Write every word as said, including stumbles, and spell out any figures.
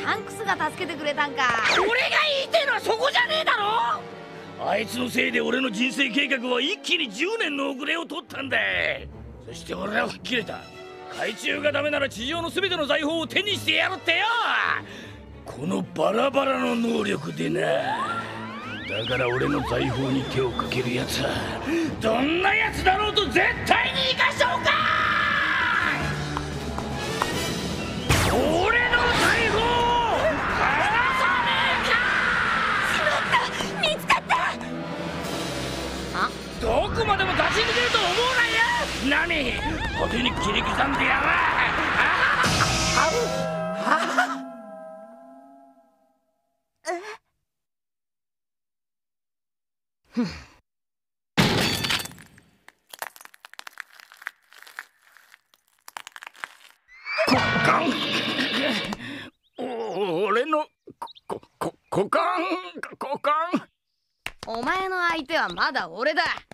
シャンクスが助けてくれたんか。 俺が言いてえのはそこじゃねえだろ。あいつのせいで俺の人生計画は一気にじゅうねんの遅れを取ったんだ。そして俺は吹っ切れた。海中がダメなら地上の全ての財宝を手にしてやるってよ。このバラバラの能力でな。だから俺の財宝に手をかけるやつはどんなやつだろうと絶対に生かしておかん。俺の財宝離さねえか。 見つかった。あ、 どこまでも勝ち抜けると思うなよ。何派手に切り刻んでやら。 ふん。 股間俺のここ股間股間。 お前の相手はまだ俺だ。